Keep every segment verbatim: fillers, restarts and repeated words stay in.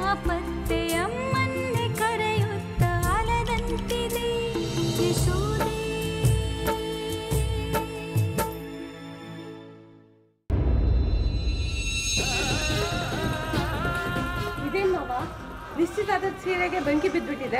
ಪತ್ತೆ ಅಮ್ಮನ್ನೇ ಕರೆಯುತ್ತ ಅಲದಂತಿದೆ ಯಶೋದೆ. ಇದೇನ್ ಮಾವ, ನಿಶ್ಚಿತಾದ ಸೀರೆಗೆ ಬೆಂಕಿ ಬಿದ್ದುಬಿಟ್ಟಿದೆ.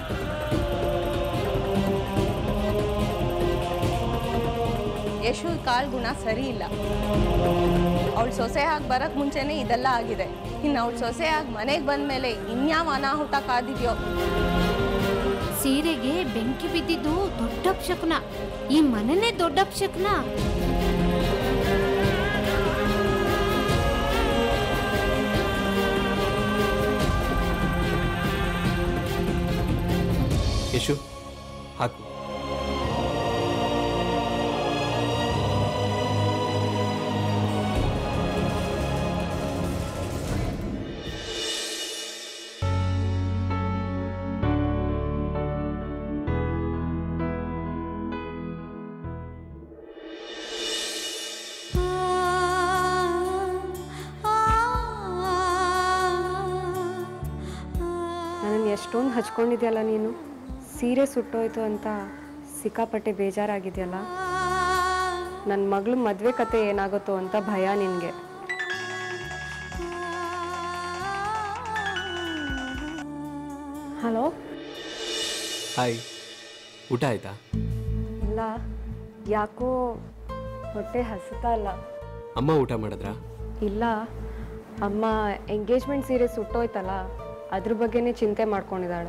ಯಶು ಕಾಲ್ ಗುಣ ಸರಿ ಇಲ್ಲ. ಅವಳು ಸೊಸೆ ಆಗಿ ಬರಕ್ ಮುಂಚೆನೆ ಇದೆಲ್ಲ ಆಗಿದೆ. ಇನ್ನು ಅವಳು ಸೊಸೆ ಆಗಿ ಮನೆಗೆ ಬಂದ್ಮೇಲೆ ಇನ್ಯಾವ ಅನಾಹುತ ಕಾದಿದ್ಯೋ. ಸೀರೆಗೆ ಬೆಂಕಿ ಬಿದ್ದಿದ್ದು ದೊಡ್ಡ ಅಪಶಕುನ. ಈ ಮನೆನೇ ದೊಡ್ಡ ಅಪಶಕುನ. ಯಶು ಹಾಕು. ನನ್ನನ್ನು ಎಷ್ಟೊಂದು ಹಚ್ಕೊಂಡಿದ್ಯಲ್ಲ ನೀನು. ಸೀರೆ ಸುಟ್ಟೋಯ್ತು ಅಂತ ಸಿಕ್ಕಾಪಟ್ಟೆ ಬೇಜಾರಾಗಿದೆಯಲ್ಲ. ನನ್ನ ಮಗಳ ಮದುವೆ ಕತೆ ಏನಾಗುತ್ತೋ ಅಂತ ಭಯ ನಿನಗೆ. ಹಲೋ. ಹಾಯ್, ಊಟ ಆಯ್ತಾ? ಇಲ್ಲ, ಯಾಕೋ ಹೊಟ್ಟೆ ಹಸಿತಾ ಇಲ್ಲ. ಅಮ್ಮ ಊಟ ಮಾಡಿದ್ರಾ? ಇಲ್ಲ, ಅಮ್ಮ ಎಂಗೇಜ್ಮೆಂಟ್ ಸೀರೆ ಸುಟ್ಟೋಯ್ತಲ್ಲ ಅದ್ರ ಬಗ್ಗೆನೇ ಚಿಂತೆ ಮಾಡ್ಕೊಂಡಿದ್ದಾಳೆ.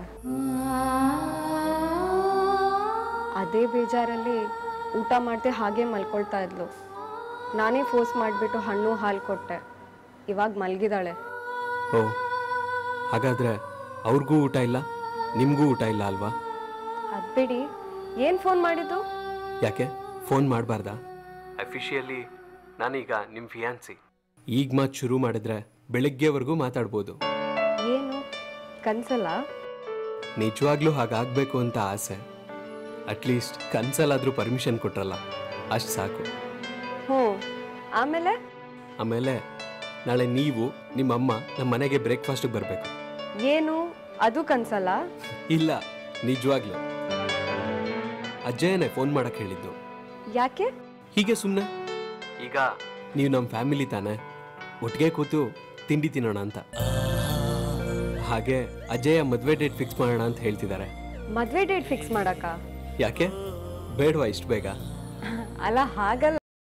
ಅದೇ ಬೇಜಾರಲ್ಲಿ ಊಟ ಮಾಡದೆ ಹಾಗೆ ಮಲ್ಕೊಳ್ತಾ ಇದ್ಲು. ನಾನೇ ಫೋರ್ಸ್ ಮಾಡಿಬಿಟ್ಟು ಹಣ್ಣು ಹಾಲು ಕೊಟ್ಟೆ. ಇವಾಗ ಮಲಗಿದಾಳೆ. ಓ, ಹಾಗಾದರೆ ಅವ್ರಿಗೂ ಊಟ ಇಲ್ಲ, ನಿಮಗೂ ಊಟ ಇಲ್ಲ ಅಲ್ವಾ? ಅದು ಬಿಡಿ, ಏನು ಫೋನ್ ಮಾಡಿದ್ದು? ಯಾಕೆ ಫೋನ್ ಮಾಡಬಾರ್ದಾ? ಅಫಿಷಿಯಲಿ ನಾನೀಗ ನಿಮ್ಮ ಫಿಯಾನ್ಸಿ. ಈಗ ಮಾತು ಶುರು ಮಾಡಿದ್ರೆ ಬೆಳಗ್ಗೆವರೆಗೂ ಮಾತಾಡ್ಬೋದು. ಏನು ಕನ್ಸಲ್ಲ? ನಿಜವಾಗ್ಲೂ ಹಾಗಾಗಬೇಕು ಅಂತ ಆಸೆ. ಅಟ್ಲೀಸ್ಟ್ ಕನ್ಸಲ್ಲಾದರೂ ಪರ್ಮಿಷನ್ ಕೊಟ್ರಲ್ಲ, ಅಷ್ಟು ಸಾಕು. ಹ್ಞೂ, ಆಮೇಲೆ ಆಮೇಲೆ ನಾಳೆ ನೀವು ನಿಮ್ಮಮ್ಮ ನಮ್ಮ ಮನೆಗೆ ಬ್ರೇಕ್ಫಾಸ್ಟಿಗೆ ಬರಬೇಕು. ಏನು ಅದು ಕನ್ಸಲ್ಲ? ಇಲ್ಲ, ನಿಜವಾಗ್ಲೂ. ಅಜ್ಜಯ್ಯನೇ ಫೋನ್ ಮಾಡಕ್ಕೆ ಹೇಳಿದ್ದು. ಯಾಕೆ? ಹೀಗೆ ಸುಮ್ಮನೆ. ಈಗ ನೀವು ನಮ್ಮ ಫ್ಯಾಮಿಲಿ ತಾನೆ, ಒಟ್ಟಿಗೆ ಕೂತು ತಿಂಡಿ ತಿನ್ನೋಣ ಅಂತ. ಹಾಗೆ ಅಜಯ ಮದುವೆ ಡೇಟ್ ಫಿಕ್ಸ್ ಮಾಡೋಣ ಅಂತ ಹೇಳ್ತಿದ್ದಾರೆ. ಮದುವೆ ಡೇಟ್ ಫಿಕ್ಸ್ ಮಾಡಕ್ಕ? ಯಾಕೆ ಬೇಡವಾ ಇಷ್ಟು ಬೇಗ? ಅಲ್ಲ, ಹಾಗಲ್ಲ.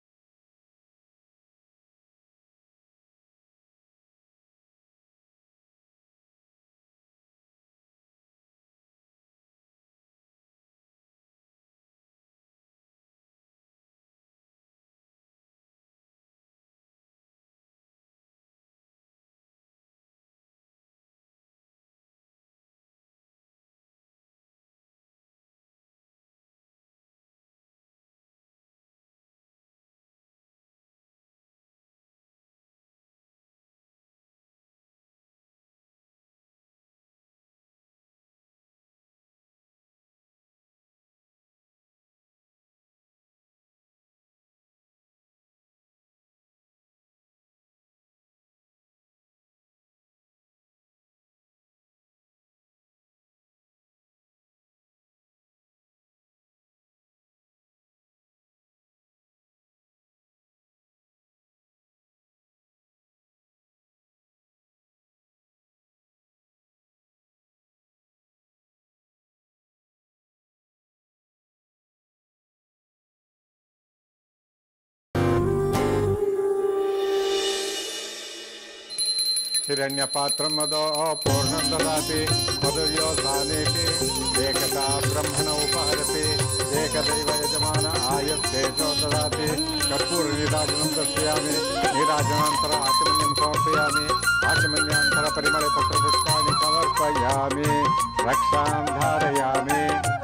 हिरण्यपात्रं मदो पूर्णं ददाति मधुर्योत्सानेति एकदा ब्रह्मण उपहरति एकदैव यजमान आयुर्तेजो ददाति कर्पूरनीराजनं दर्शयामि नीराजनानन्तर आचमन्यं समर्पयामि आचमन्यानन्तर परिमळे पत्रपुष्पाणि समर्पयामि रक्षां धारयामि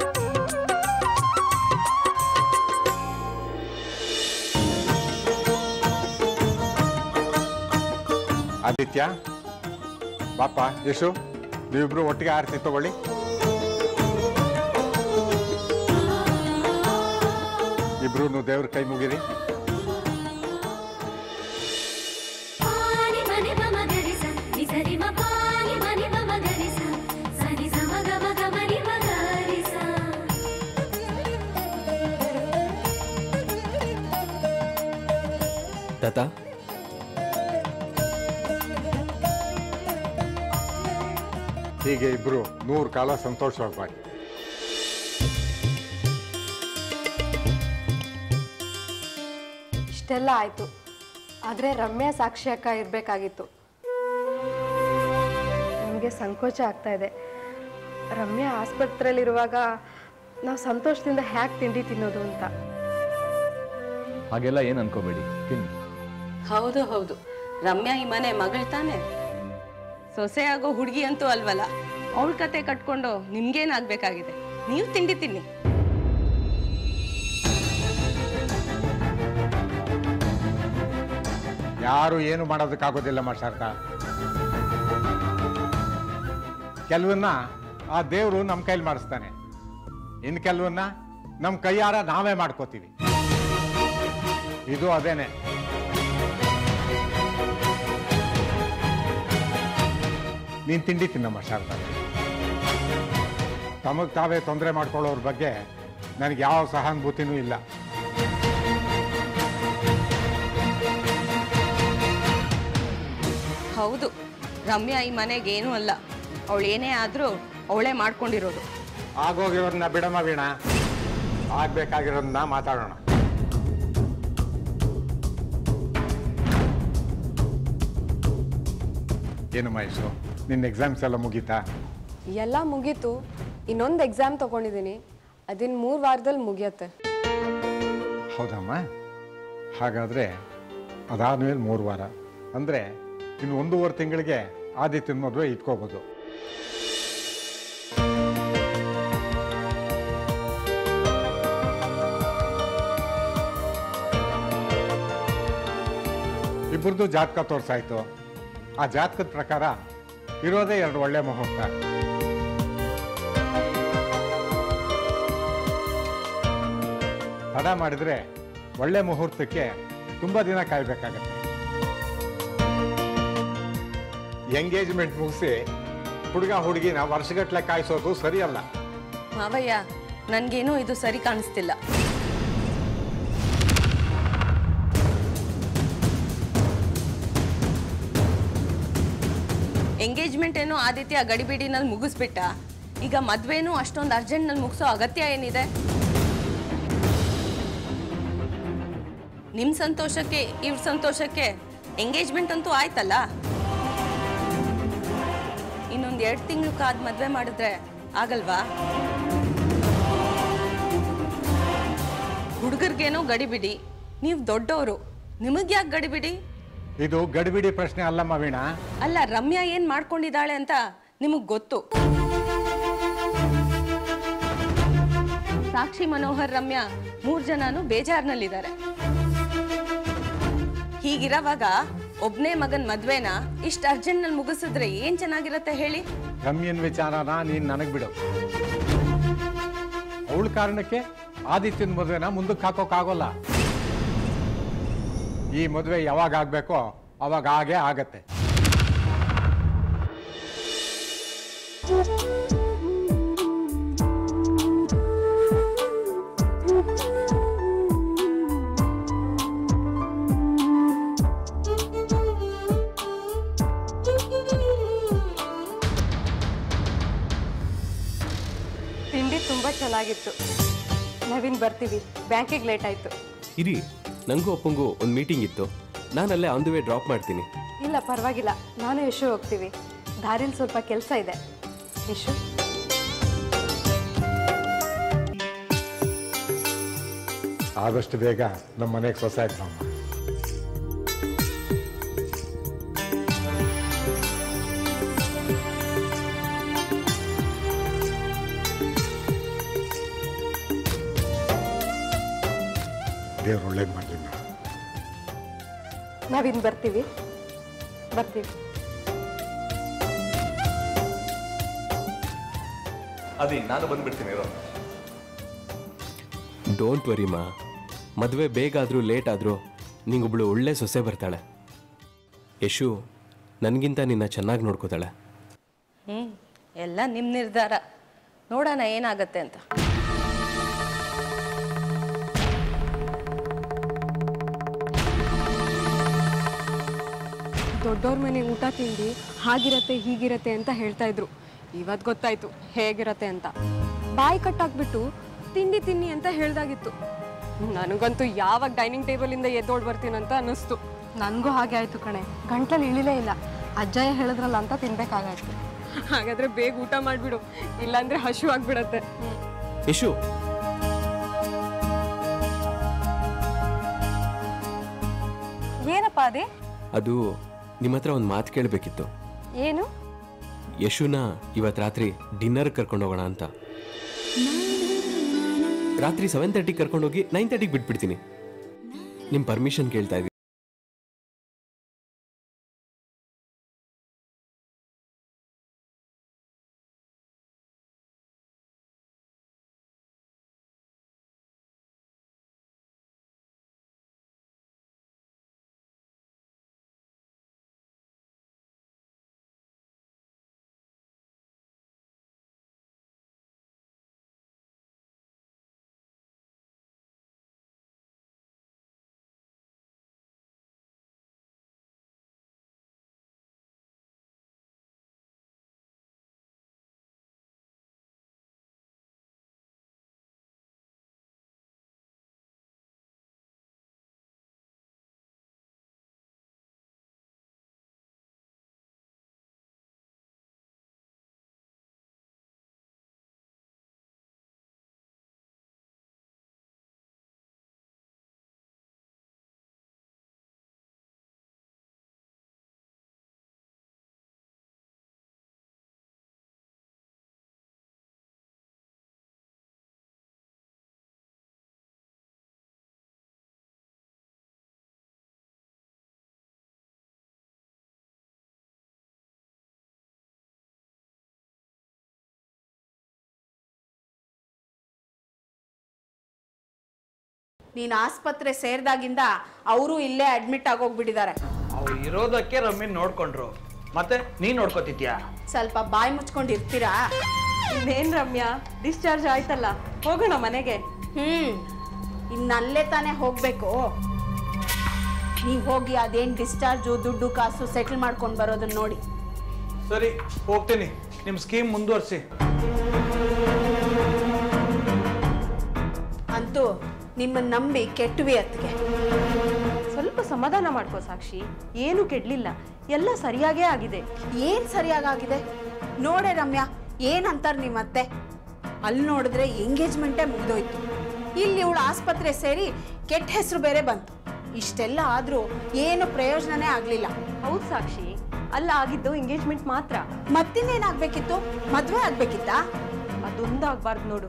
ಆದಿತ್ಯ ಬಾಪ ಯಶು ನೀವಿಬ್ರು ಒಟ್ಟಿಗೆ ಆರತಿ ತಗೊಳ್ಳಿ. ಇಬ್ರು ದೇವ್ರ ಕೈ ಮುಗಿರಿ. ಪಾನಿ ಮನೆ ಮಮ ಗರಿಸ ನಿಸರಿ ಮ ಪಾನಿ ಮನೆ ತಾತ, ಹೀಗೆ ಇಬ್ರು ನೂರು ಕಾಲ ಸಂತೋಷವಾಗಿ. ಇಷ್ಟೆಲ್ಲ ಆಯಿತು, ಆದರೆ ರಮ್ಯಾ ಸಾಕ್ಷಿ ಅಕ್ಕ ಇರಬೇಕಾಗಿತ್ತು. ನಮಗೆ ಸಂಕೋಚ ಆಗ್ತಾ ಇದೆ. ರಮ್ಯಾ ಆಸ್ಪತ್ರೆಯಲ್ಲಿರುವಾಗ ನಾವು ಸಂತೋಷದಿಂದ ಹ್ಯಾಕ್ ತಿಂಡಿ ತಿನ್ನೋದು ಅಂತ. ಹಾಗೆಲ್ಲ ಏನು ಅನ್ಕೋಬೇಡಿ, ತಿನ್ನಿ. ಹೌದು ಹೌದು, ರಮ್ಯಾ ಈ ಮನೆ ಮಗಳು ತಾನೆ, ಸೊಸೆ ಆಗೋ ಹುಡುಗಿ ಅಂತೂ ಅಲ್ವಲ್ಲ. ಅವಳ ಕತೆ ಕಟ್ಕೊಂಡು ನಿಮ್ಗೇನಾಗಬೇಕಾಗಿದೆ? ನೀವು ತಿಂಡಿ ತಿನ್ನಿ. ಯಾರು ಏನು ಮಾಡೋದಕ್ಕಾಗೋದಿಲ್ಲ ಶಾರದಾ. ಕೆಲವನ್ನ ಆ ದೇವರು ನಮ್ಮ ಕೈಲಿ ಮಾಡಿಸ್ತಾನೆ, ಇನ್ನು ಕೆಲವನ್ನ ನಮ್ಮ ಕೈಯಾರ ನಾವೇ ಮಾಡ್ಕೋತೀವಿ. ಇದು ಅದೇನೆ. ನೀನ್ ತಿಂಡಿ ತಿನ್ನಮ್ಮ ಶಾರದಾ. ತಮಗ್ ತಾವೇ ತೊಂದರೆ ಮಾಡ್ಕೊಳ್ಳೋರ ಬಗ್ಗೆ ನನಗೆ ಯಾವ ಸಹಾನುಭೂತಿನೂ ಇಲ್ಲ. ಹೌದು, ರಮ್ಯಾ ಈ ಮನೆಗೆ ಏನೂ ಅಲ್ಲ. ಅವಳು ಏನೇ ಆದ್ರೂ ಅವಳೇ ಮಾಡ್ಕೊಂಡಿರೋದು. ಆಗೋಗಿರೋದನ್ನ ಬಿಡಮ್ಮ ವೀಣಾ, ಆಗ್ಬೇಕಾಗಿರೋದನ್ನ ಮಾತಾಡೋಣ. ಏನು ಮಹೇಶು, ನಿನ್ನ ಎಕ್ಸಾಮ್ಸ್ ಎಲ್ಲ ಮುಗೀತಾ? ಎಲ್ಲ ಮುಗೀತು, ಇನ್ನೊಂದು ಎಕ್ಸಾಮ್ ತಗೊಂಡಿದ್ದೀನಿ, ಅದಿನ್ನು ಮೂರು ವಾರದಲ್ಲಿ ಮುಗಿಯತ್ತೆ. ಹೌದಮ್ಮ, ಹಾಗಾದರೆ ಅದಾದ್ಮೇಲೆ ಮೂರು ವಾರ ಅಂದರೆ ಇನ್ನು ಒಂದೂವರೆ ತಿಂಗಳಿಗೆ ಆದಿತ್ಯನ ಮದುವೆ ಇಟ್ಕೋಬೋದು. ಇಬ್ಬರದು ಜಾತಕ ತೋರಿಸಾಯ್ತು. ಆ ಜಾತಕದ ಪ್ರಕಾರ ಇರೋದೇ ಎರಡು ಒಳ್ಳೆ ಮುಹೂರ್ತ. ತಡ ಮಾಡಿದ್ರೆ ಒಳ್ಳೆ ಮುಹೂರ್ತಕ್ಕೆ ತುಂಬ ದಿನ ಕಾಯ್ಬೇಕಾಗತ್ತೆ. ಎಂಗೇಜ್ಮೆಂಟ್ ಮುಗಿಸಿ ಹುಡುಗ ಹುಡುಗಿನ ವರ್ಷಗಟ್ಟಲೆ ಕಾಯಿಸೋದು ಸರಿಯಲ್ಲ. ಮಾವಯ್ಯ, ನನ್ಗೇನೂ ಇದು ಸರಿ ಕಾಣಿಸ್ತಿಲ್ಲ. ಎಂಗೇಜ್ಮೆಂಟ್ ಏನೋ ಆದಿತ್ಯ ಗಡಿಬಿಡಿನಲ್ಲಿ ಮುಗಿಸ್ಬಿಟ್ಟ. ಈಗ ಮದ್ವೆನೂ ಅಷ್ಟೊಂದು ಅರ್ಜೆಂಟ್ನಲ್ಲಿ ಮುಗಿಸೋ ಅಗತ್ಯ ಏನಿದೆ? ನಿಮ್ ಸಂತೋಷಕ್ಕೆ ಇವ್ರ ಸಂತೋಷಕ್ಕೆ ಎಂಗೇಜ್ಮೆಂಟ್ ಅಂತೂ ಆಯ್ತಲ್ಲ. ಇನ್ನೊಂದು ಎರಡು ತಿಂಗಳು ಕಾದ್ ಮದ್ವೆ ಮಾಡಿದ್ರೆ ಆಗಲ್ವಾ? ಹುಡುಗರಿಗೇನೋ ಗಡಿಬಿಡಿ, ನೀವು ದೊಡ್ಡವರು, ನಿಮಗ್ಯಾಕೆ ಗಡಿಬಿಡಿ? ಇದು ಗಡಿಬಿಡಿ ಪ್ರಶ್ನೆ ಅಲ್ಲಮ್ಮ ವೀಣಾ. ಅಲ್ಲ, ರಮ್ಯಾ ಏನ್ ಮಾಡ್ಕೊಂಡಿದ್ದಾಳೆ ಅಂತ ನಿಮಗ್ ಗೊತ್ತು. ಸಾಕ್ಷಿ, ಮನೋಹರ್, ರಮ್ಯಾ ಮೂರ್ ಜನನು ಬೇಜಾರ್ನಲ್ಲಿದ್ದಾರೆ. ಹೀಗಿರವಾಗ ಒಬ್ನೇ ಮಗನ್ ಮದ್ವೆನ ಇಷ್ಟ ಅರ್ಜೆಂಟ್ ನಲ್ಲಿ ಮುಗಿಸಿದ್ರೆ ಏನ್ ಚೆನ್ನಾಗಿರತ್ತೆ ಹೇಳಿ? ರಮ್ಯನ್ ವಿಚಾರನ ನೀನ್ ನನಗ್ ಬಿಡು. ಅವಳ ಕಾರಣಕ್ಕೆ ಆದಿತ್ಯನ ಮದುವೆನ ಮುಂದಕ್ಕೆ ಹಾಕೋಕ್ಕಾಗೋಲ್ಲ. ಈ ಮದುವೆ ಯಾವಾಗ ಆಗ್ಬೇಕೋ ಅವಾಗ ಹಾಗೆ ಆಗತ್ತೆ. ತಿಂಡಿ ತುಂಬ ಚೆನ್ನಾಗಿತ್ತು. ನಾವಿನ್ ಬರ್ತೀವಿ, ಬ್ಯಾಂಕಿಗೆ ಲೇಟ್ ಆಯಿತು. ಇರಿ, ನನಗೂ ಅಪ್ಪಂಗೂ ಒಂದು ಮೀಟಿಂಗ್ ಇತ್ತು, ನಾನಲ್ಲೇ ಆನ್ ದಿ ವೇ ಡ್ರಾಪ್ ಮಾಡ್ತೀನಿ. ಇಲ್ಲ ಪರವಾಗಿಲ್ಲ, ನಾನು ಯಶು ಹೋಗ್ತೀವಿ. ದಾರಿಲಿ ಸ್ವಲ್ಪ ಕೆಲಸ ಇದೆ. ಯಶು, ಆದಷ್ಟು ಬೇಗ ನಮ್ಮ ಮನೆಗೆ ಸೊಸೆ ಆಗ್ತಮ್ಮ. ದೇವ್ರು ಒಳ್ಳೇದು ಮಾಡಲಿ. ನಾವಿನ್ ಬರ್ತೀವಿ ಬರ್ತೀವಿ ಅದೇ ನಾನು ಬಂದ್ಬಿಡ್ತೀನಿ ಇರೋ. ಡೋಂಟ್ ವರಿ ಮಾ, ಮದುವೆ ಬೇಗ ಆದರೂ ಲೇಟ್ ಆದರೂ ನಿಂಗೊಬ್ಳು ಒಳ್ಳೆ ಸೊಸೆ ಬರ್ತಾಳೆ. ಯಶು ನನಗಿಂತ ನಿನ್ನ ಚೆನ್ನಾಗಿ ನೋಡ್ಕೋತಾಳೆ. ಹ್ಮ್ ಎಲ್ಲ ನಿಮ್ ನಿರ್ಧಾರ, ನೋಡೋಣ ಏನಾಗತ್ತೆ ಅಂತ. ದೊಡ್ಡವ್ರ ಮನೆ ಊಟ ತಿಂಡಿ ಹಾಗಿರತ್ತೆ ಹೀಗಿರತ್ತೆ ಅಂತ ಹೇಳ್ತಾ ಇದ್ರು. ಇವತ್ತು ಗೊತ್ತಾಯ್ತು ಹೇಗಿರತ್ತೆ ಅಂತ. ಬಾಯಿ ಕಟ್ಟಾಕ್ಬಿಟ್ಟು ತಿಂಡಿ ತಿನ್ನಿ ಅಂತ ಹೇಳ್ದಾಗಿತ್ತು. ನನಗಂತೂ ಯಾವಾಗ ಡೈನಿಂಗ್ ಟೇಬಲಿಂದ ಎದ್ದೋಡ್ ಬರ್ತೀನಂತ ಅನ್ನಿಸ್ತು. ನನಗೂ ಹಾಗೆ ಆಯ್ತು ಕಣೆ. ಗಂಟ್ಲಲ್ಲಿ ಇಳಿಲೇ ಇಲ್ಲ. ಅಜ್ಜಯ್ಯ ಹೇಳಿದ್ರಲ್ಲ ಅಂತ ತಿನ್ಬೇಕಾಗಾಯ್ತು. ಹಾಗಾದ್ರೆ ಬೇಗ ಊಟ ಮಾಡಿಬಿಡು, ಇಲ್ಲಾಂದ್ರೆ ಹಶು ಆಗ್ಬಿಡತ್ತೆ. ಯಶು, ಏನಪ್ಪ ಅದೇ? ಅದು ನಿಮ್ಮ ಹತ್ರ ಒಂದು ಮಾತು ಕೇಳಬೇಕಿತ್ತು. ಏನು? ಯಶುನ ಇವತ್ತು ರಾತ್ರಿ ಡಿನ್ನರ್ ಕರ್ಕೊಂಡು ಹೋಗೋಣ ಅಂತ. ರಾತ್ರಿ ಸೆವೆನ್ ತರ್ಟಿ ಕರ್ಕೊಂಡೋಗಿ ನೈನ್ ತರ್ಟಿಗೆ ಬಿಟ್ಬಿಡ್ತೀನಿ. ನಿಮ್ಮ ಪರ್ಮಿಷನ್ ಕೇಳ್ತಾ ಇದ್ದೀನಿ. ನೀನು ಆಸ್ಪತ್ರೆ ಸೇರಿದಾಗಿಂದ ಅವರು ಇಲ್ಲೇ ಅಡ್ಮಿಟ್ ಆಗೋಗ್ಬಿಟ್ಟಿದ್ದಾರೆ. ಅವ್ರು ಇರೋದಕ್ಕೆ ರಮ್ಮಿನ್ ನೋಡ್ಕೊಂಡ್ರು, ಮತ್ತೆ ನೀನ್ ನೋಡ್ಕೋತಿದ್ಯಾ? ಸ್ವಲ್ಪ ಬಾಯಿ ಮುಚ್ಕೊಂಡಿರ್ತೀರಾ? ಇನ್ನೇನ್ ರಮ್ಯಾ, ಡಿಸ್ಚಾರ್ಜ್ ಆಯ್ತಲ್ಲ, ಹೋಗೋಣ ಮನೆಗೆ. ಹ್ಮ್ ಇನ್ನಲ್ಲೇ ತಾನೇ ಹೋಗ್ಬೇಕು. ನೀವು ಹೋಗಿ ಅದೇನ್ ಡಿಸ್ಚಾರ್ಜು ದುಡ್ಡು ಕಾಸು ಸೆಟಲ್ ಮಾಡ್ಕೊಂಡು ಬರೋದನ್ನ ನೋಡಿ. ಸರಿ ಹೋಗ್ತೀನಿ, ನಿಮ್ ಸ್ಕೀಮ್ ಮುಂದುವರಿಸಿ. ಅಂತೂ ನಿಮ್ಮನ್ನ ನಂಬಿ ಕೆಟ್ಟವಿ ಅತ್ತಿಗೆ. ಸ್ವಲ್ಪ ಸಮಾಧಾನ ಮಾಡ್ಕೋ ಸಾಕ್ಷಿ, ಏನು ಕೆಡ್ಲಿಲ್ಲ, ಎಲ್ಲ ಸರಿಯಾಗೇ ಆಗಿದೆ. ಏನ್ ಸರಿಯಾಗಿದೆ ನೋಡೆ ರಮ್ಯಾ, ಏನಂತಾರ ನಿಮ್ಮತ್ತೆ? ಅಲ್ಲಿ ನೋಡಿದ್ರೆ ಎಂಗೇಜ್ಮೆಂಟೇ ಮುಗ್ದೋಯ್ತು, ಇಲ್ಲಿ ಇವಳು ಆಸ್ಪತ್ರೆ ಸೇರಿ ಕೆಟ್ಟ ಹೆಸರು ಬೇರೆ ಬಂತು. ಇಷ್ಟೆಲ್ಲ ಆದ್ರೂ ಏನು ಪ್ರಯೋಜನನೇ ಆಗ್ಲಿಲ್ಲ. ಹೌದು ಸಾಕ್ಷಿ, ಅಲ್ಲ ಆಗಿದ್ದು ಎಂಗೇಜ್ಮೆಂಟ್ ಮಾತ್ರ. ಮತ್ತಿನ್ನೇನಾಗ್ಬೇಕಿತ್ತು? ಮದ್ವೆ ಆಗ್ಬೇಕಿತ್ತಾ? ಅದೊಂದಾಗ್ಬಾರ್ದು ನೋಡು.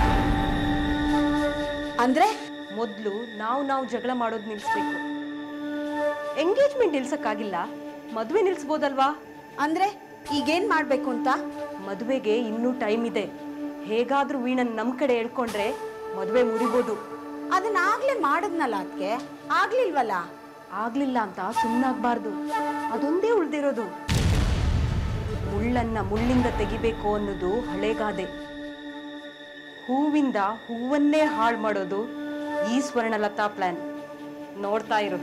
ಅಂದ್ರೆ ಮೊದಲು ನಾವು ನಾವು ಜಗಳ ಮಾಡೋದು ನಿಲ್ಲಿಸ್ಬೇಕು. ಎಂಗೇಜ್ಮೆಂಟ್ ನಿಲ್ಸಕ್ಕಾಗಿಲ್ಲ, ಮದುವೆ ನಿಲ್ಸ್ಬೋದಲ್ವಾ? ಅಂದ್ರೆ ಈಗೇನ್ ಮಾಡ್ಬೇಕು ಅಂತ? ಮದುವೆಗೆ ಇನ್ನೂ ಟೈಮ್ ಇದೆ. ಹೇಗಾದ್ರೂ ವೀಣನ್ ನಮ್ ಕಡೆ ಹೇಳ್ಕೊಂಡ್ರೆ ಮದುವೆ ಮುರಿಬೋದು. ಅದನ್ನ ಆಗ್ಲೇ ಮಾಡಿದ್ನಲ್ಲ ಅದಕ್ಕೆ, ಆಗ್ಲಿಲ್ವಲ್ಲ? ಆಗ್ಲಿಲ್ಲ ಅಂತ ಸುಮ್ಮನಾಗ್ಬಾರ್ದು, ಅದೊಂದೇ ಉಳ್ದಿರೋದು. ಮುಳ್ಳನ್ನ ಮುಳ್ಳಿಂದ ತೆಗಿಬೇಕು ಅನ್ನೋದು ಹಳೆಗಾದೆ. ಹೂವಿಂದ ಹೂವನ್ನೇ ಹಾಳು ಮಾಡೋದು ಈ ಸ್ವರ್ಣಲತಾ ಪ್ಲಾನ್. ನೋಡ್ತಾ ಇರು.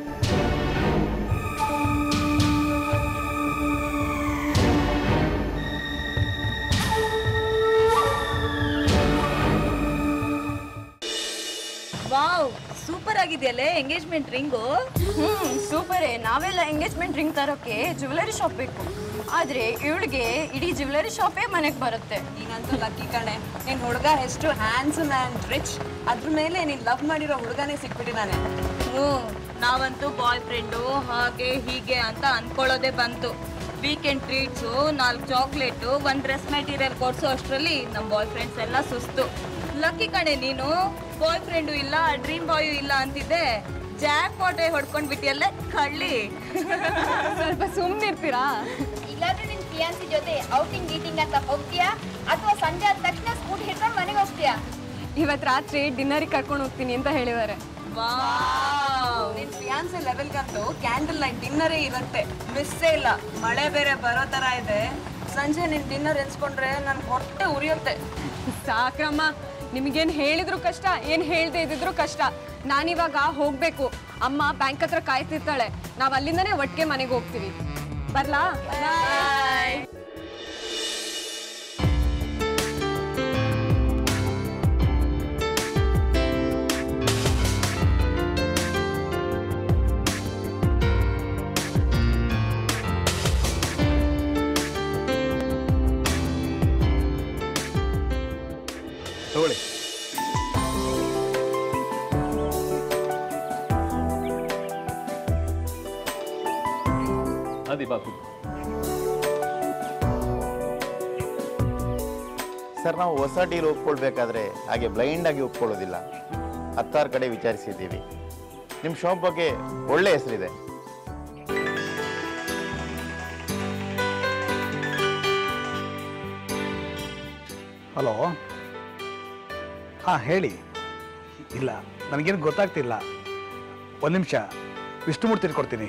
ವಾವ್, ಸೂಪರ್ ಆಗಿದೆಯಲ್ಲೇ ಎಂಗೇಜ್ಮೆಂಟ್ ರಿಂಗು. ಹ್ಮ್ ಸೂಪರೇ. ನಾವೆಲ್ಲ ಎಂಗೇಜ್ಮೆಂಟ್ ರಿಂಗ್ ತರೋಕೆ ಜ್ಯುವೆಲರಿ ಶಾಪ್ ಬೇಕು, ಆದ್ರೆ ಇವಳಿಗೆ ಇಡೀ ಜ್ಯುವೆಲರಿ ಶಾಪೇ ಮನೆಗೆ ಬರುತ್ತೆ. ನೀನಂತೂ ಲಕ್ಕಿ ಕಣೆ. ನಿನ್ ಹುಡುಗ ಎಷ್ಟು ಹ್ಯಾಂಡ್ಸಮ್ ಆ್ಯಂಡ್ ರಿಚ್, ಅದ್ರ ಮೇಲೆ ನೀನ್ ಲವ್ ಮಾಡಿರೋ ಹುಡುಗನೇ ಸಿಕ್ಬಿಟ್ಟಿದ್ದಾನೆ. ಹ್ಞೂ, ನಾವಂತೂ ಬಾಯ್ ಫ್ರೆಂಡು ಹಾಗೆ ಹೀಗೆ ಅಂತ ಅನ್ಕೊಳ್ಳೋದೇ ಬಂತು. ವೀಕೆಂಡ್ ಟ್ರೀಟ್ಸು, ನಾಲ್ಕು ಚಾಕ್ಲೇಟು, ಒಂದು ಡ್ರೆಸ್ ಮೆಟೀರಿಯಲ್ ಕೊಡ್ಸೋ ಅಷ್ಟರಲ್ಲಿ ನಮ್ಮ ಬಾಯ್ ಫ್ರೆಂಡ್ಸ್ ಎಲ್ಲ ಸುಸ್ತು. ಲಕ್ಕಿ ಕಣೆ ನೀನು. ಬಾಯ್ ಫ್ರೆಂಡು ಇಲ್ಲ, ಡ್ರೀಮ್ ಬಾಯು ಇಲ್ಲ ಅಂತಿದ್ದೆ, ಜಾಕ್ ಪಾಟೆ ಹೊಡ್ಕೊಂಡ್ ಬಿಟ್ಟಿಯಲ್ಲೇ ಕಳ್ಳಿ. ಸ್ವಲ್ಪ ಸುಮ್ಮನಿರ್ತೀರಾ? ಇಲ್ಲಾದ್ರೂ ನಿನ್ ಫಿಯಾನ್ಸಿ ಜೊತೆ ಔಟಿಂಗ್ ಗೀಟಿಂಗ್ ಅಂತ ಹೋಗ್ತೀಯಾ, ಅಥವಾ ಸಂಜೆ ಆದ ತಕ್ಷಣ ಸ್ಕೂಟಿ ಹಿಡ್ಕೊಂಡು ಮನೆಗೆ ಹೋಗ್ತೀಯಾ? ಇವತ್ತು ರಾತ್ರಿ ಡಿನ್ನರಿಗೆ ಕರ್ಕೊಂಡು ಹೋಗ್ತೀನಿ ಅಂತ ಹೇಳಿದ್ದಾರೆ. ನಿನ್ ಫಿಯಾನ್ಸಿ ಲೆವೆಲ್ಗಂತೂ ಕ್ಯಾಂಡಲ್ ಲೈಟ್ ಡಿನ್ನರೇ ಇರುತ್ತೆ, ಮಿಸ್ಸೇ ಇಲ್ಲ. ಮಳೆ ಬೇರೆ ಬರೋ ತರ ಇದೆ, ಸಂಜೆ ನಿನ್ ಡಿನ್ನರ್ ಎನ್ಸ್ಕೊಂಡ್ರೆ ನನ್ ಹೊಟ್ಟೆ ಉರಿಯುತ್ತೆ. ಸಾಕ್ರಮ್ಮ, ನಿಮಗೇನು ಹೇಳಿದ್ರು ಕಷ್ಟ, ಏನು ಹೇಳ್ದೆ ಇದ್ದಿದ್ರು ಕಷ್ಟ. ನಾನಿವಾಗ ಹೋಗ್ಬೇಕು. ಅಮ್ಮ ಬ್ಯಾಂಕ್ ಹತ್ರ ಕಾಯ್ತಿರ್ತಾಳೆ. ನಾವ್ ಅಲ್ಲಿಂದನೇ ಒಟ್ಟಿಗೆ ಮನೆಗೆ ಹೋಗ್ತೀವಿ. ಬರ್ಲಾ? ಬಾಯ್. ತಗೊಳ್ಳಿ. ಅದಿ ಬಾಕು. ಸರ್, ನಾವು ಹೊಸ ಡೀಲ್ ಒಪ್ಕೊಳ್ಬೇಕಾದ್ರೆ ಹಾಗೆ ಬ್ಲೈಂಡ್ ಆಗಿ ಒಪ್ಕೊಳ್ಳೋದಿಲ್ಲ. ಹತ್ತಾರು ಕಡೆ ವಿಚಾರಿಸಿದ್ದೀವಿ. ನಿಮ್ಮ ಶಾಪ್ ಬಗ್ಗೆ ಒಳ್ಳೆ ಹೆಸರಿದೆ. ಹಲೋ, ಹಾಂ ಹೇಳಿ. ಇಲ್ಲ, ನನಗೇನು ಗೊತ್ತಾಗ್ತಿಲ್ಲ. ಒಂದು ನಿಮಿಷ, ವಿಷ್ಣುಮೂರ್ತಿ ಕೊಡ್ತೀನಿ.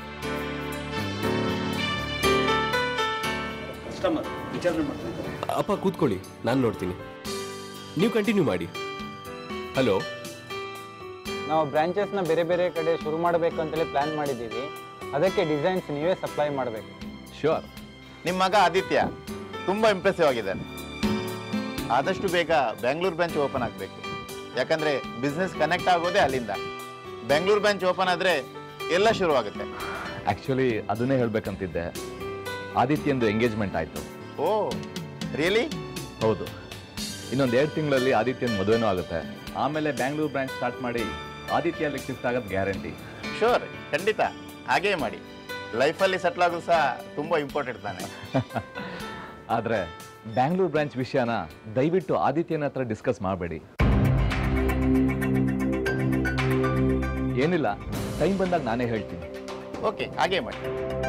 ಕಸ್ಟಮರ್ ವಿಚಾರಣೆ ಮಾಡ್ತೀನಿ. ಅಪ್ಪ ಕೂತ್ಕೊಳ್ಳಿ, ನಾನು ನೋಡ್ತೀನಿ. ನೀವು ಕಂಟಿನ್ಯೂ ಮಾಡಿ. ಹಲೋ, ನಾವು ಬ್ರಾಂಚಸ್ನ ಬೇರೆ ಬೇರೆ ಕಡೆ ಶುರು ಮಾಡಬೇಕು ಅಂತಲೇ ಪ್ಲ್ಯಾನ್ ಮಾಡಿದ್ದೀವಿ. ಅದಕ್ಕೆ ಡಿಸೈನ್ಸ್ ನೀವೇ ಸಪ್ಲೈ ಮಾಡಬೇಕು. ಶ್ಯೂರ್. ನಿಮ್ಮ ಮಗ ಆದಿತ್ಯ ತುಂಬ ಇಂಪ್ರೆಸಿವ್ ಆಗಿದ್ದಾನೆ. ಆದಷ್ಟು ಬೇಗ ಬೆಂಗಳೂರು ಬ್ರಾಂಚ್ ಓಪನ್ ಆಗಬೇಕು. ಯಾಕಂದರೆ ಬಿಸ್ನೆಸ್ ಕನೆಕ್ಟ್ ಆಗೋದೇ ಅಲ್ಲಿಂದ. ಬೆಂಗಳೂರು ಬ್ರಾಂಚ್ ಓಪನ್ ಆದರೆ ಎಲ್ಲ ಶುರುವಾಗುತ್ತೆ. ಆ್ಯಕ್ಚುಲಿ ಅದನ್ನೇ ಹೇಳಬೇಕಂತಿದ್ದೆ. ಆದಿತ್ಯಂದು ಎಂಗೇಜ್ಮೆಂಟ್ ಆಯಿತು. Oh really? ಹೌದು. ಇನ್ನೊಂದು ಎರಡು ತಿಂಗಳಲ್ಲಿ ಆದಿತ್ಯನ ಮದುವೆನೂ ಆಗುತ್ತೆ. ಆಮೇಲೆ ಬ್ಯಾಂಗ್ಳೂರು ಬ್ರಾಂಚ್ ಸ್ಟಾರ್ಟ್ ಮಾಡಿ ಆದಿತ್ಯ ಅಲ್ಲಿಗೆ ಶಿಫ್ಟ್ ಆಗೋದು ಗ್ಯಾರಂಟಿ. ಶೋರ್, ಖಂಡಿತ ಹಾಗೇ ಮಾಡಿ. ಲೈಫಲ್ಲಿ ಸೆಟ್ಲ್ ಆಗೋದು ಸಹ ತುಂಬ ಇಂಪಾರ್ಟೆಂಟ್ ತಾನೆ. ಆದರೆ ಬ್ಯಾಂಗ್ಳೂರು ಬ್ರಾಂಚ್ ವಿಷಯನ ದಯವಿಟ್ಟು ಆದಿತ್ಯನ ಹತ್ರ ಡಿಸ್ಕಸ್ ಮಾಡಬೇಡಿ. ಏನಿಲ್ಲ, ಟೈಮ್ ಬಂದಾಗ ನಾನೇ ಹೇಳ್ತೀನಿ. ಓಕೆ, ಹಾಗೇ ಮಾಡಿ.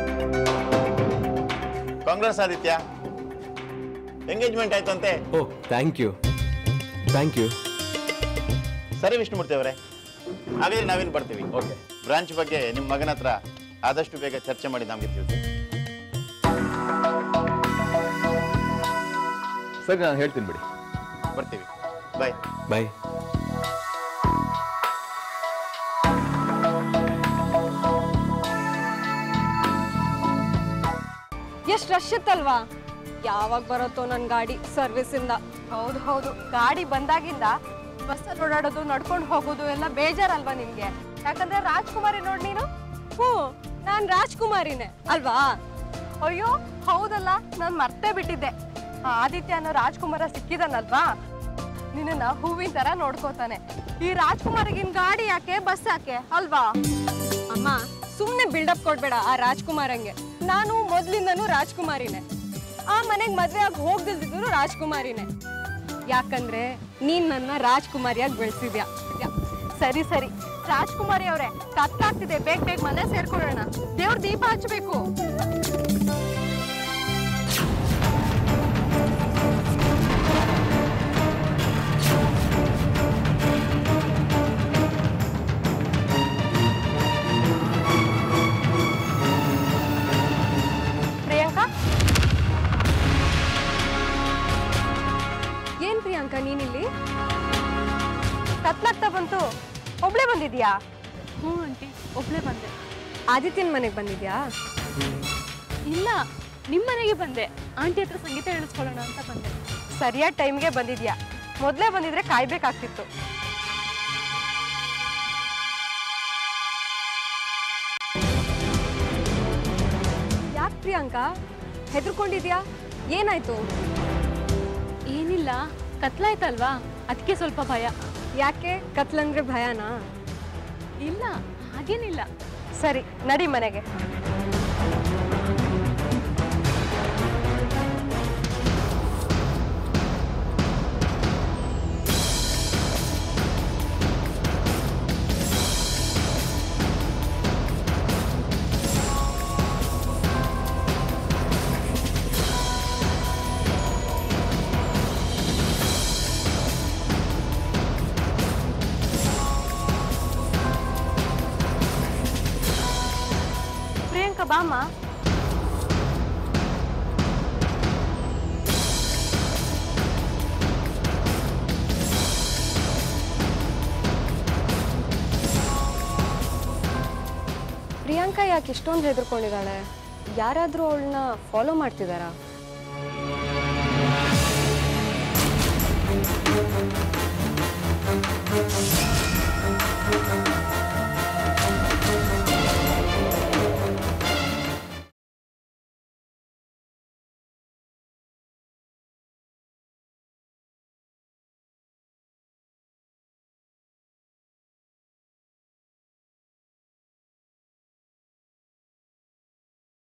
ಕಾಂಗ್ರೆಸ್ ಆದಿತ್ಯ, ಎಂಗೇಜ್ಮೆಂಟ್ ಆಯ್ತು ಅಂತೆ. Oh thank you thank you. ಸರಿ ವಿಷ್ಣುಮೂರ್ತಿ ಅವರೇ, ಹಾಗಾದ್ರೆ ನಾವೇನು ಬರ್ತೀವಿ. ಓಕೆ. ಬ್ರಾಂಚ್ ಬಗ್ಗೆ ನಿಮ್ಮ ಮಗನ ಹತ್ರ ಆದಷ್ಟು ಬೇಗ ಚರ್ಚೆ ಮಾಡಿ ನಮಗೆ ತಿಳಿಸಿ. ಸರಿ, ನಾನು ಹೇಳ್ತೀನಿ ಬಿಡಿ. ಬರ್ತೀವಿ. ಬಾಯ್ ಬಾಯ್. ಎಷ್ಟು ರಶ್ ಇತ್ತಲ್ವಾ? ಯಾವಾಗ ಬರುತ್ತೋ ನನ್ನ ಗಾಡಿ ಸರ್ವಿಸಿಂದ. ಹೌದು ಹೌದು, ಗಾಡಿ ಬಂದಾಗಿಂದ ಬಸ್ಸಲ್ಲಿ ಓಡಾಡೋದು, ನಡ್ಕೊಂಡು ಹೋಗೋದು ಎಲ್ಲ ಬೇಜಾರಲ್ವಾ ನಿಮ್ಗೆ? ಯಾಕಂದ್ರೆ ರಾಜ್ಕುಮಾರಿ ನೋಡಿ ನೀನು. ಹ್ಞೂ, ನಾನು ರಾಜ್ಕುಮಾರಿನೇ ಅಲ್ವಾ? ಅಯ್ಯೋ ಹೌದಲ್ಲ, ನಾನು ಮರ್ತೇ ಬಿಟ್ಟಿದ್ದೆ. ಆ ಆದಿತ್ಯ ಅನ್ನೋ ರಾಜ್ಕುಮಾರ ಸಿಕ್ಕಿದನಲ್ವಾ, ನಿನ್ನ ಹೂವಿನ ತರ ನೋಡ್ಕೋತಾನೆ. ಈ ರಾಜ್ಕುಮಾರಿಗಿನ್ ಗಾಡಿ ಯಾಕೆ, ಬಸ್ ಯಾಕೆ ಅಲ್ವಾ? ಅಮ್ಮ ಸುಮ್ಮನೆ ಬಿಲ್ಡಪ್ ಕೊಡ್ಬೇಡ ಆ ರಾಜ್ಕುಮಾರಂಗೆ. ನಾನು ಮೊದ್ಲಿಂದನೂ ರಾಜ್ಕುಮಾರಿನೇ. ಆ ಮನೆಗೆ ಮದ್ವೆ ಆಗಿ ಹೋಗ್ದಿಲ್ದಿದ್ರು ರಾಜ್ಕುಮಾರಿನೇ. ಯಾಕಂದ್ರೆ ನೀನ್ ನನ್ನ ರಾಜ್ಕುಮಾರಿಯಾಗಿ ಬೆಳೆಸಿದ್ಯಾ. ಸರಿ ಸರಿ ರಾಜ್ಕುಮಾರಿ ಅವರೇ, ಕತ್ತಾಗ್ತಿದೆ, ಬೇಗ ಬೇಗ ಮನೆ ಸೇರ್ಕೊಳ್ಳೋಣ. ದೇವ್ರ ದೀಪ ಹಚ್ಚಬೇಕು. ಪ್ರಿಯಾಂಕಾ, ಏನ್ ಪ್ರಿಯಾಂಕಾ ನೀನಿಲ್ಲಿ? ಕತ್ಲಾಗ್ತಾ ಬಂತು, ಒಬ್ಳೆ ಬಂದಿದ್ಯಾ? ಹ್ಞೂ ಆಂಟಿ, ಒಬ್ಳೆ ಬಂದೆ. ಆದಿತ್ಯನ ಮನೆಗೆ ಬಂದಿದ್ಯಾ? ಇಲ್ಲ, ನಿಮ್ಮ ಮನೆಗೆ ಬಂದೆ. ಆಂಟಿ ಹತ್ರ ಸಂಗೀತ ಹೇಳಿಸ್ಕೊಳ್ಳೋಣ ಅಂತ ಬಂದೆ. ಸರಿಯಾದ ಟೈಮ್ಗೆ ಬಂದಿದ್ಯಾ. ಮೊದಲೇ ಬಂದಿದ್ರೆ ಕಾಯ್ಬೇಕಾಗ್ತಿತ್ತು. ಯಾಕೆ ಪ್ರಿಯಾಂಕಾ ಹೆದರ್ಕೊಂಡಿದ್ಯಾ? ಏನಾಯ್ತು? ಏನಿಲ್ಲ, ಕತ್ಲಾಯ್ತಲ್ವಾ, ಅದಕ್ಕೆ ಸ್ವಲ್ಪ ಭಯ. ಯಾಕೆ? ಕತ್ಲಂದ್ರೆ ಭಯನಾ? ಇಲ್ಲ, ಹಾಗೇನಿಲ್ಲ. ಸರಿ, ನಡಿ ಮನೆಗೆ. ಬಾಮ. ಯಾಕೆ ಇಷ್ಟೊಂದು ಹೆದರ್ಕೊಂಡಿದ್ದಾಳೆ? ಯಾರಾದರೂ ಅವಳನ್ನ ಫಾಲೋ ಮಾಡ್ತಿದ್ದಾರಾ? Thank you.